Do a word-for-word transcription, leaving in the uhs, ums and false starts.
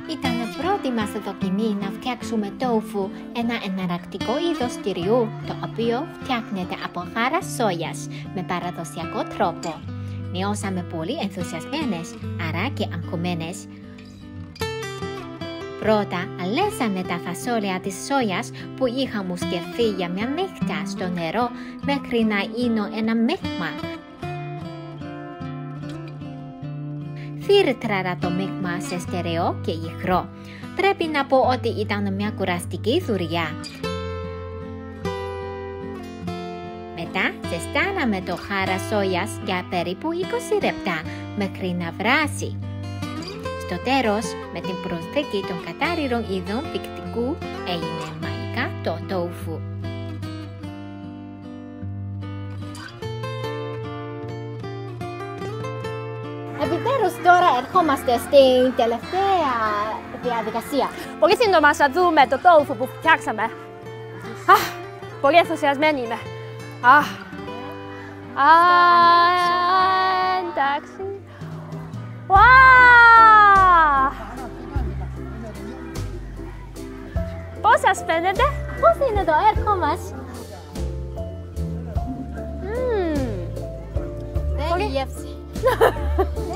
Ήταν πρώτη μας δοκιμή να φτιάξουμε τόφου, ένα εναλλακτικό είδος τυριού, το οποίο φτιάχνεται από χάρα σόγιας με παραδοσιακό τρόπο. Νιώσαμε πολύ ενθουσιασμένες, άρα και αγχωμένες. Πρώτα αλέσαμε τα φασόλια της σόγιας που είχαμε σκεφτεί για μια νύχτα στο νερό μέχρι να είναι ένα μείγμα. Φίλτραρα το μείγμα σε στερεό και υγρό. Πρέπει να πω ότι ήταν μια κουραστική δουλειά. Μετά ζεστάναμε το χάρα σόγιας για περίπου είκοσι λεπτά μέχρι να βράσει. Στο τέλος, με την προσθήκη των κατάλληλων ειδών πικτικού, έγινε μαγικά το τόφου. Επιτέλους τώρα ερχόμαστε στην τελευταία διαδικασία. Πολύ σύντομα θα δούμε το τόφου που φτιάξαμε. Α, πολύ ενθουσιασμένη είμαι. Α, α, εντάξει. Wow! Πώς σας φαίνεται? Πώς είναι το έργο μας? Mm. Δεν έχει γεύση.